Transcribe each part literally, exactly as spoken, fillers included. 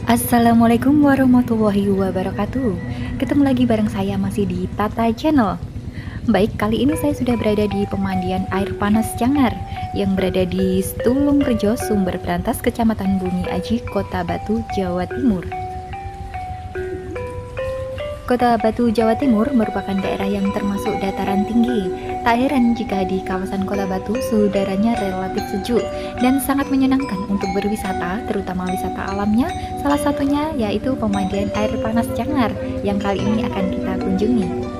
Assalamualaikum warahmatullahi wabarakatuh. Ketemu lagi bareng saya masih di Tata Channel. Baik, kali ini saya sudah berada di pemandian air panas Cangar yang berada di Stulung Rejo, Sumber Brantas, Kecamatan Bumi Aji, Kota Batu, Jawa Timur. Kota Batu, Jawa Timur merupakan daerah yang termasuk dataran tinggi. Tak heran jika di kawasan Kota Batu suhu udaranya relatif sejuk dan sangat menyenangkan untuk berwisata, terutama wisata alamnya. Salah satunya yaitu pemandian air panas Cangar yang kali ini akan kita kunjungi.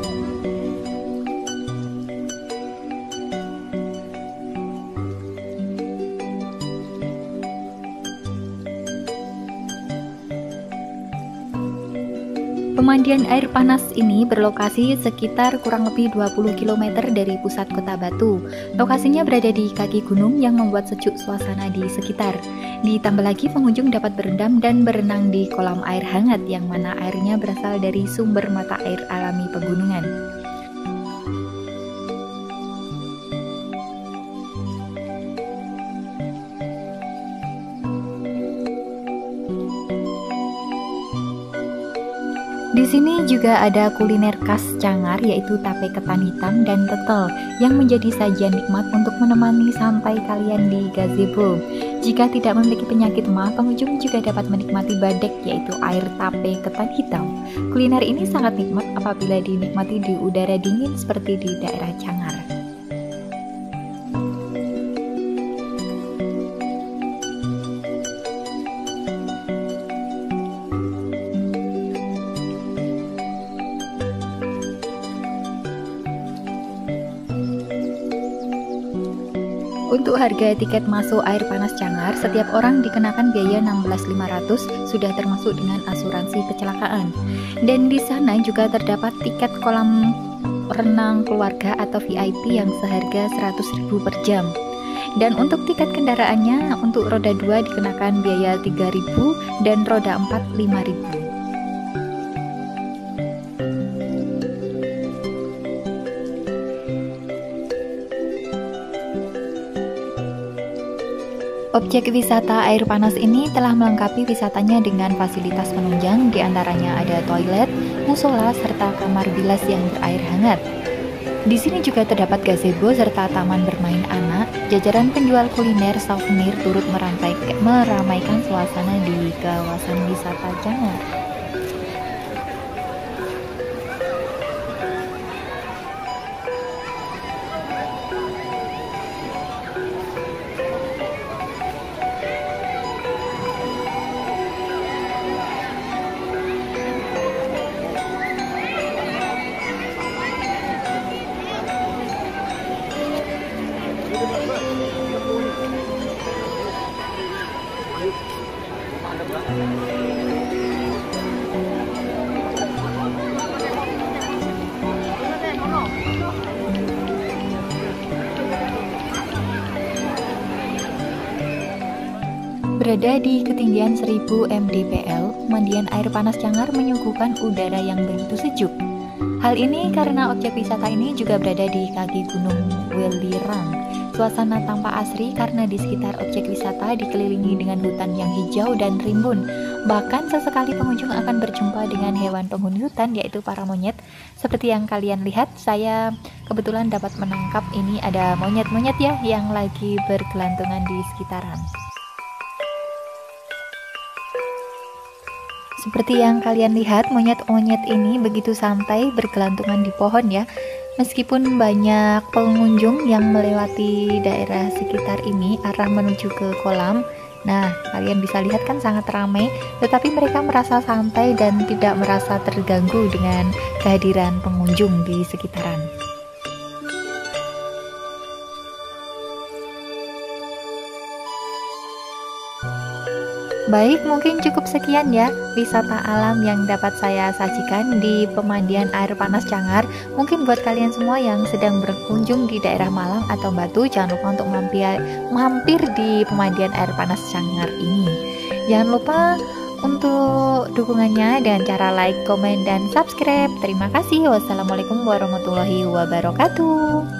Pemandian air panas ini berlokasi sekitar kurang lebih dua puluh kilometer dari pusat Kota Batu. Lokasinya berada di kaki gunung yang membuat sejuk suasana di sekitar. Ditambah lagi pengunjung dapat berendam dan berenang di kolam air hangat yang mana airnya berasal dari sumber mata air alami pegunungan. Di sini juga ada kuliner khas Cangar yaitu tape ketan hitam dan tetel yang menjadi sajian nikmat untuk menemani santai kalian di gazebo. Jika tidak memiliki penyakit mah, pengunjung juga dapat menikmati badek yaitu air tape ketan hitam. Kuliner ini sangat nikmat apabila dinikmati di udara dingin seperti di daerah Cangar. Untuk harga tiket masuk air panas Cangar, setiap orang dikenakan biaya enam belas ribu lima ratus, sudah termasuk dengan asuransi kecelakaan. Dan di sana juga terdapat tiket kolam renang keluarga atau V I P yang seharga seratus ribu per jam. Dan untuk tiket kendaraannya, untuk roda dua dikenakan biaya tiga ribu dan roda empat lima ribu. Objek wisata air panas ini telah melengkapi wisatanya dengan fasilitas penunjang, diantaranya ada toilet, musola, serta kamar bilas yang berair hangat. Di sini juga terdapat gazebo serta taman bermain anak. Jajaran penjual kuliner souvenir turut meramaikan suasana di kawasan wisata Cangar. Berada di ketinggian seribu mdpl, pemandian air panas Cangar menyuguhkan udara yang begitu sejuk. Hal ini karena objek wisata ini juga berada di kaki Gunung Welirang. Suasana tampak asri karena di sekitar objek wisata dikelilingi dengan hutan yang hijau dan rimbun. Bahkan sesekali pengunjung akan berjumpa dengan hewan penghuni hutan yaitu para monyet. Seperti yang kalian lihat, saya kebetulan dapat menangkap ini ada monyet-monyet ya yang lagi bergelantungan di sekitaran. Seperti yang kalian lihat, monyet-monyet ini begitu santai bergelantungan di pohon ya. Meskipun banyak pengunjung yang melewati daerah sekitar ini arah menuju ke kolam. Nah, kalian bisa lihat kan sangat ramai, tetapi mereka merasa santai dan tidak merasa terganggu dengan kehadiran pengunjung di sekitaran. Baik, mungkin cukup sekian ya wisata alam yang dapat saya sajikan di pemandian air panas Cangar. Mungkin buat kalian semua yang sedang berkunjung di daerah Malang atau Batu, jangan lupa untuk mampir, mampir di pemandian air panas Cangar ini. Jangan lupa untuk dukungannya dengan cara like, komen, dan subscribe. Terima kasih. Wassalamualaikum warahmatullahi wabarakatuh.